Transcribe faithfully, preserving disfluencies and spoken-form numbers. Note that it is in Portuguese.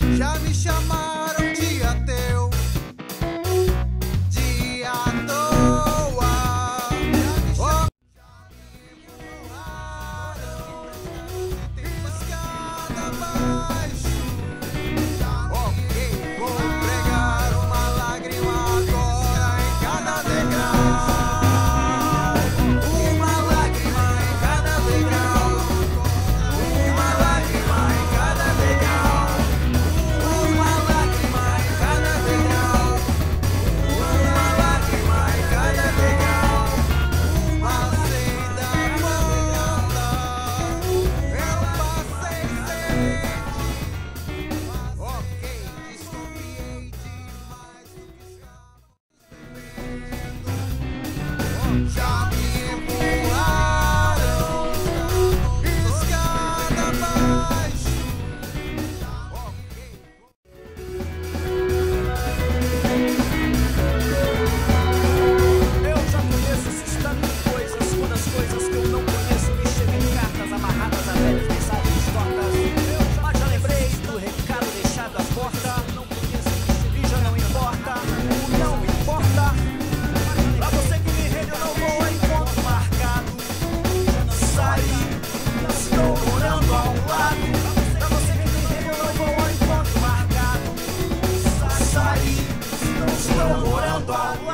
Já me chamaram de ateu, de à toa. Oh, escada abaixo. Ok, vou pregar uma lágrima agora em cada degrau. Uma lágrima em cada degrau. Uma lágrima em cada degrau. Uma lágrima em cada degrau. Uma lágrima em cada degrau. Passei da porta, eu passei sede. Ok, desconfiei demais do que estava. Já me empurraram escada abaixo. Eu já conheço esses tantas coisas, quando as coisas que eu não conheço me chegam em cartas amarradas a velhas mensagens tortas. Mas já lembrei do recado deixado à porta. E já não importa, o não importa. Pra você que me rende eu não vou a encontro marcado. Saí, estou morando ao lado. Pra você que me rende eu não vou a encontro marcado. Saí, estou morando ao lado.